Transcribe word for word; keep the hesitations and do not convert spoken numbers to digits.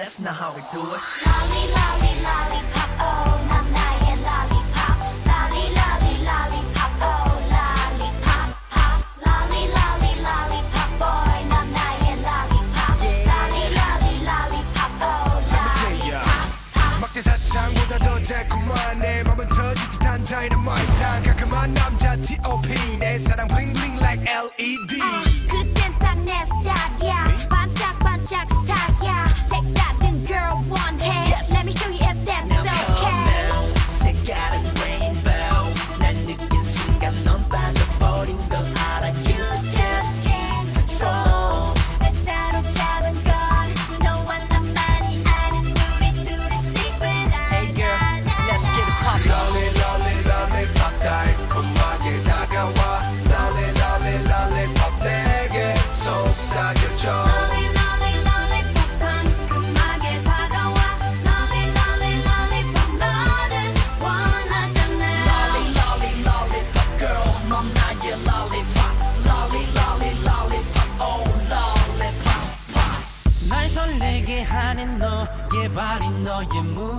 That's not how we do it. Lolly, lolly, lollipop, oh, 난 나의 lollipop. Lolly, lolly, lollipop, oh, lollipop, pop. Lolly, lolly, lollipop, boy, 난 나의 lollipop. Lolly, lolly, lollipop, oh, lollipop, pop. 막대 사창보다 더 달콤한 내 맘은 터질 듯한 dynamite. 난 깔끔한 남자 티 오 피 내 사랑 bling bling like 엘 이 디. 그땐 딱 내 스타일이야. 반짝반짝 스타일이야. 색다른 girl 원해. Let me show you if that's Now come okay. now, 색깔은 rainbow. 날 느낀 순간 넌 빠져버린 걸 알아. You just can't control. 날 사로잡은 건 너와 나만이 아는 우리 둘의 secret. Hey girl, let's get it poppin'. Lolly lolly lollipop 달콤하게 다가와. Lolly lolly lollipop 내게 속삭여줘. Lolly, lolly, lollipop 상큼하게 다가와. Lolly, lolly, lollipop 너를 원하잖아. Lolly, lolly, lollipop girl, 넌 나의 lollipop. Lolly, lolly, lollipop, oh lollipop, pop. 날 설레게 하는 너의 발이 너의 무